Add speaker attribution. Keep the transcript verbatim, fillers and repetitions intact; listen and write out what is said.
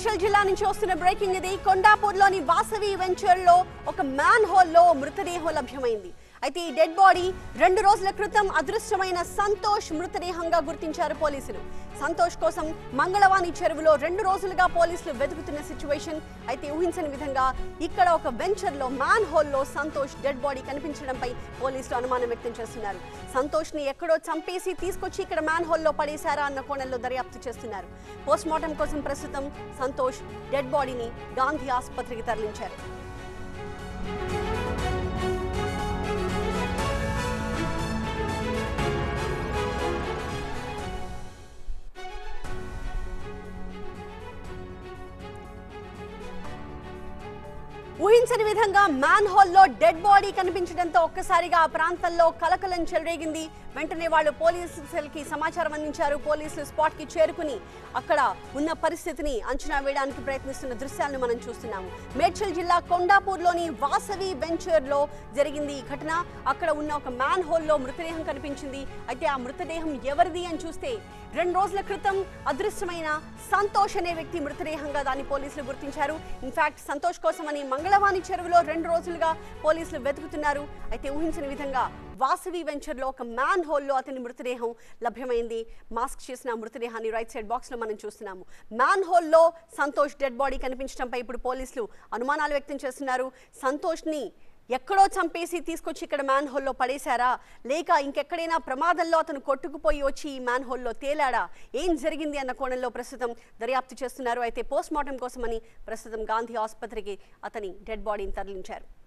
Speaker 1: మేడ్చల్ జిల్లా నుంచి వస్తున్న బ్రేకింగ్ ఇది కొండాపూర్లోని వాసవి వెంచర్లో ఒక మ్యాన్ హోల్లో మృతదేహం లభ్యమైంది. అయితే ఈ డెడ్ బాడీ రెండు రోజుల క్రితం అదృశ్యమైన సంతోష్ మృతదేహంగా గుర్తించారు పోలీసులు. సంతోష్ కోసం మంగళవాణి చెరువులో రెండు రోజులుగా పోలీసులు వెతుకుతున్న సిచ్యువేషన్. అయితే ఊహించని విధంగా ఇక్కడ ఒక వెంచర్లో మ్యాన్ హోల్లో సంతోష్ డెడ్ బాడీ కనిపించడంపై పోలీసులు అనుమానం వ్యక్తం చేస్తున్నారు. సంతోష్ ని ఎక్కడో చంపేసి తీసుకొచ్చి ఇక్కడ మ్యాన్ హోల్లో పడేశారా అన్న కోణంలో దర్యాప్తు చేస్తున్నారు. పోస్ట్ మార్టం కోసం ప్రస్తుతం సంతోష్ డెడ్ బాడీని గాంధీ ఆసుపత్రికి తరలించారు. ఊహించని విధంగా మ్యాన్ హోల్లో డెడ్ బాడీ కనిపించడంతో ఒక్కసారిగా ఆ ప్రాంతంలో కలకలం చెలరేగింది. వెంటనే వాళ్ళు పోలీసులకి సమాచారం అందించారు. పోలీసులు స్పాట్ కి చేరుకుని అక్కడ ఉన్న పరిస్థితిని అంచనా వేయడానికి ప్రయత్నిస్తున్న దృశ్యాలను మనం చూస్తున్నాము. మేడ్చల్ జిల్లా కొండాపూర్లోని వాసవి వెంచర్ లో జరిగింది ఈ ఘటన. అక్కడ ఉన్న ఒక మ్యాన్ హోల్లో మృతదేహం కనిపించింది. అయితే ఆ మృతదేహం ఎవరిది అని చూస్తే రెండు రోజుల క్రితం అదృశ్యమైన సంతోష్ అనే వ్యక్తి మృతదేహంగా దాన్ని పోలీసులు గుర్తించారు. ఇన్ఫాక్ట్ సంతోష్ కోసమని మంగళవాణి చెరువులో రెండు రోజులుగా పోలీసులు వెతుకుతున్నారు. అయితే ఊహించని విధంగా వాసవి వెంచర్ లో ఒక మ్యాన్ హోల్లో అతని మృతదేహం లభ్యమైంది. మాస్క్ చేసిన మృతదేహాన్ని రైట్ సైడ్ బాక్స్ లో మనం చూస్తున్నాము. మ్యాన్ హోల్లో సంతోష్ డెడ్ బాడీ కనిపించడంపై ఇప్పుడు పోలీసులు అనుమానాలు వ్యక్తం చేస్తున్నారు. సంతోష్ ని ఎక్కడో చంపేసి తీసుకొచ్చి ఇక్కడ మ్యాన్ హోల్లో పడేశారా, లేక ఇంకెక్కడైనా ప్రమాదంలో అతను కొట్టుకుపోయి వచ్చి ఈ మ్యాన్ హోల్లో తేలాడా, ఏం జరిగింది అన్న కోణంలో ప్రస్తుతం దర్యాప్తు చేస్తున్నారు. అయితే పోస్ట్ మార్టం కోసమని ప్రస్తుతం గాంధీ ఆసుపత్రికి అతని డెడ్ బాడీని తరలించారు.